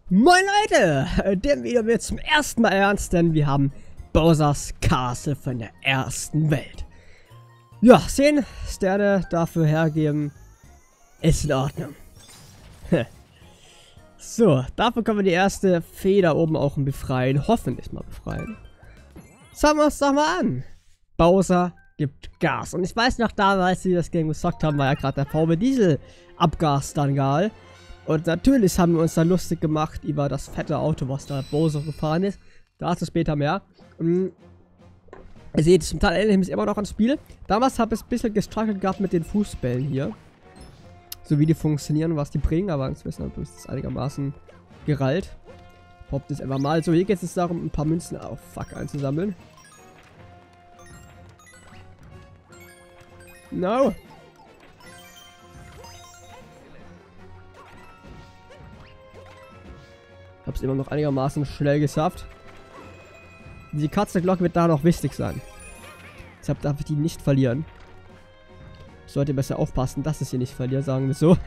Moin Leute! Dem Video wird zum ersten Mal ernst, denn wir haben Bowser's Castle von der ersten Welt. Ja, 10 Sterne dafür hergeben, ist in Ordnung. So, dafür können wir die erste Feder oben auch befreien. Hoffentlich mal befreien. Schauen wir uns doch mal an. Bowser gibt Gas. Und ich weiß noch damals, als wir das Game gezockt haben, war ja gerade der VW Diesel Abgasskandal. Und natürlich haben wir uns dann lustig gemacht über das fette Auto, was da Bowser gefahren ist. Dazu später mehr. Ihr seht, zum Teil erinnere ich mich immer noch ans Spiel. Damals habe ich ein bisschen gestruggelt gehabt mit den Fußbällen hier. So wie die funktionieren, was die bringen. Aber inzwischen ist das einigermaßen gerallt. Poppt es einfach mal. So, hier geht es darum, ein paar Münzen auf Fuck einzusammeln. No. Hab's immer noch einigermaßen schnell geschafft. Die Katzenglocke wird da noch wichtig sein. Deshalb darf ich die nicht verlieren. Ich sollte besser aufpassen, dass ich sie nicht verliere, sagen wir so.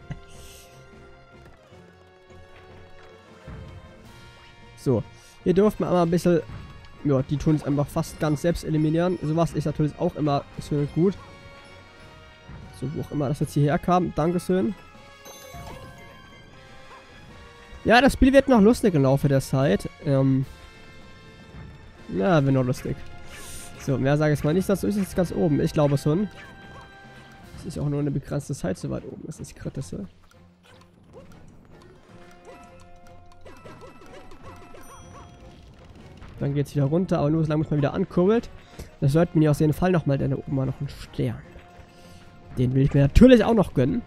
So, hier dürfen wir einmal ein bisschen... Ja, die tun es einfach fast ganz selbst eliminieren. Sowas ist natürlich auch immer schön gut. So, wo auch immer das jetzt hierher kam. Dankeschön. Ja, das Spiel wird noch lustig im Laufe der Zeit. Ja, wird noch lustig. So, mehr sage ich mal nicht. Dazu ist es ganz oben. Ich glaube schon. Es ist auch nur eine begrenzte Zeit so weit oben. Das ist kritisch. Dann geht es wieder runter, aber nur solange muss man wieder ankurbelt. Das sollte mir auf jeden Fall nochmal, denn da oben war noch ein Stern. Den will ich mir natürlich auch noch gönnen.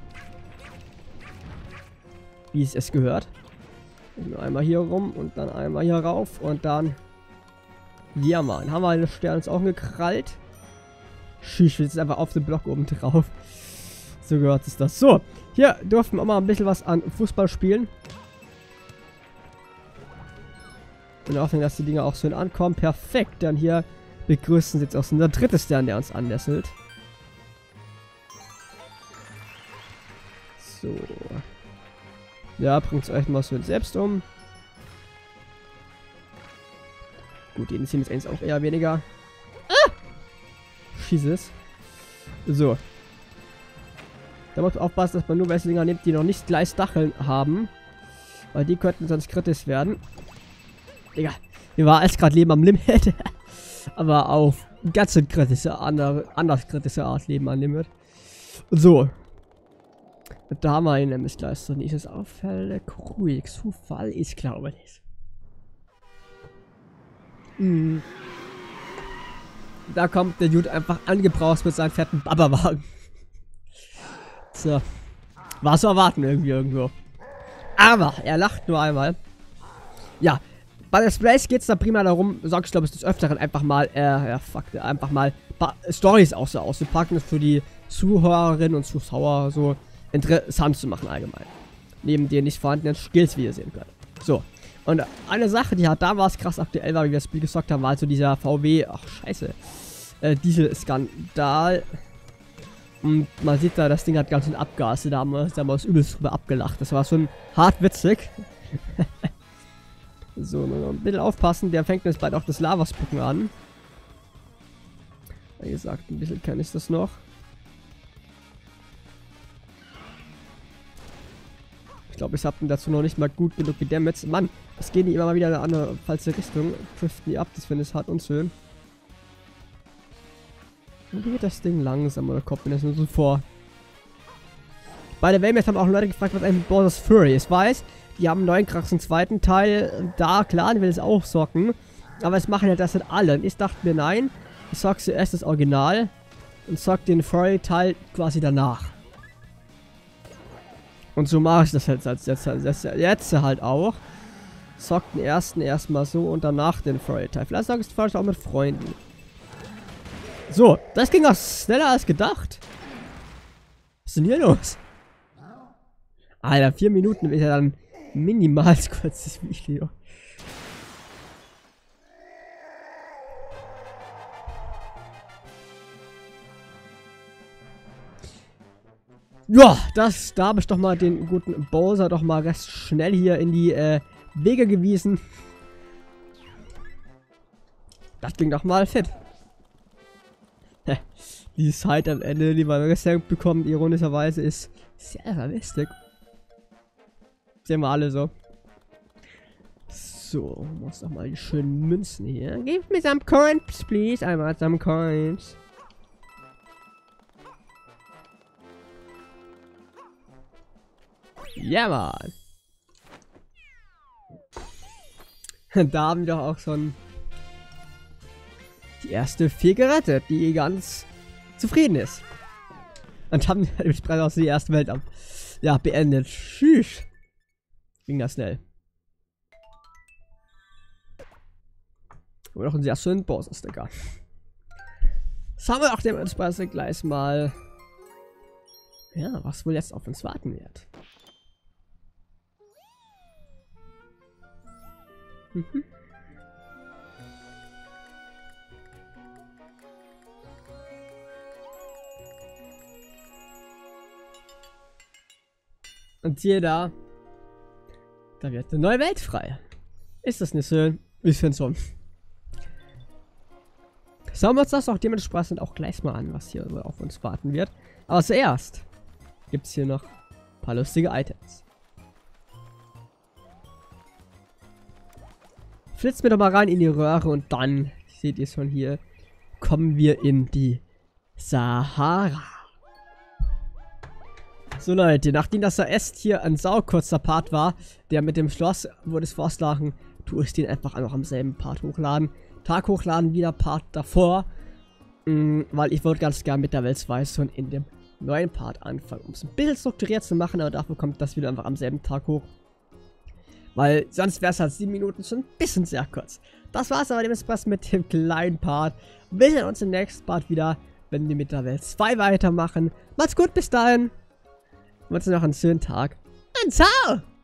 Wie es gehört. Einmal hier rum und dann einmal hier rauf und dann... Ja, Mann. Haben wir den Stern uns auch gekrallt. Schieß, jetzt einfach auf den Block oben drauf. So gehört es das. So, hier durften wir auch mal ein bisschen was an Fußball spielen. In Hoffnung, dass die Dinger auch schön ankommen. Perfekt. Dann hier begrüßen sie jetzt auch unser drittes Stern, der uns annässelt. So. Ja, bringt es euch mal schön selbst um. Gut, die interessieren jetzt eigentlich auch eher weniger. Ah! Schieß es. So. Da muss man aufpassen, dass man nur welche Dinger nimmt, die noch nicht gleich Stacheln haben. Weil die könnten sonst kritisch werden. Digga, wir waren alles gerade Leben am Limit. Aber auf ganz kritische, anders kritische Art Leben am Limit. So. Da haben wir ihn nämlich gleich so nicht. Das auffällig ruhig. Zufall, ich glaube nicht. Da kommt der Dude einfach angebraust mit seinem fetten Babberwagen. So. War zu erwarten irgendwo. Aber er lacht nur einmal. Ja. Bei der Sprays geht es da prima darum, sagst du, glaube ich, des Öfteren einfach mal, einfach mal ein paar Storys auch so auszupacken, für die Zuhörerinnen und Zuschauer so interessant zu machen allgemein. Neben den nicht vorhandenen Skills, wie ihr sehen könnt. So. Und eine Sache, die halt damals krass aktuell war, wie wir das Spiel gezockt haben, war halt so dieser VW, ach scheiße, Diesel-Skandal. Und man sieht da, das Ding hat ganz schön Abgase, da haben wir uns übelst drüber abgelacht. Das war schon hart witzig. So, nur ein bisschen aufpassen, der fängt jetzt bald auch das Lavaspucken an. Wie gesagt, ein bisschen kenne ich das noch. Ich glaube, ich habe dazu noch nicht mal gut genug gedämmt. Mann, das gehen die immer mal wieder in eine andere falsche Richtung. Driften die ab, das finde ich hart unschön. Und wie geht das Ding langsam oder kommt mir das nur so vor? Bei der Waymates haben auch Leute gefragt, was ein Bowser's Fury ist. Ich weiß, die haben einen neuen krassen zweiten Teil. Da, klar, die will es auch socken. Aber es machen ja das nicht alle. Und ich dachte mir, nein, ich zock zuerst das Original und zock den Fury-Teil quasi danach. Und so mache ich das jetzt halt auch. Zock den ersten erstmal so und danach den Fury-Teil. Vielleicht sage ich es falsch auch mit Freunden. So, das ging auch schneller als gedacht. Was ist denn hier los? Alter, 4 Minuten ist ja dann minimal kurzes Video. Ja, da habe ich doch mal den guten Bowser doch mal recht schnell hier in die Wege gewiesen. Das ging doch mal fit. Die Zeit am Ende, die wir geschenkt bekommen, ironischerweise, ist sehr realistisch. Sehen wir alle so. So, muss doch mal die schönen Münzen hier. Gib mir some coins, please. I want some coins. Ja, Mann. Da haben wir doch auch schon die erste Fee gerettet, die ganz zufrieden ist. Und haben entsprechend auch die erste Welt ab. Ja, beendet. Tschüss. Ging das schnell. Oder noch einen sehr schönen Bowser-Sticker. Das haben wir auch dementsprechend gleich mal. Ja, was wohl jetzt auf uns warten wird. Und hier da wird eine neue Welt frei. Ist das nicht schön? Ich finde schon. Schauen wir uns das auch dementsprechend auch gleich mal an, was hier auf uns warten wird. Aber zuerst gibt es hier noch ein paar lustige Items. Flitzt mir doch mal rein in die Röhre und dann, seht ihr schon hier, kommen wir in die Sahara. So Leute, nachdem das da erst hier ein saukurzer Part war, der mit dem Schloss, wo das vorschlagen, tue ich den einfach noch am selben Part hochladen. Tag hochladen, wieder Part davor. Weil ich wollte ganz gern mit der Welt 2 schon in dem neuen Part anfangen, um es ein bisschen strukturiert zu machen, aber dafür kommt das wieder einfach am selben Tag hoch. Weil sonst wäre es halt 7 Minuten schon ein bisschen sehr kurz. Das war's aber dementsprechend mit dem kleinen Part. Wir sehen uns im nächsten Part wieder, wenn wir mit der Welt 2 weitermachen. Macht's gut, bis dahin. Und noch einen schönen Tag. Und ciao!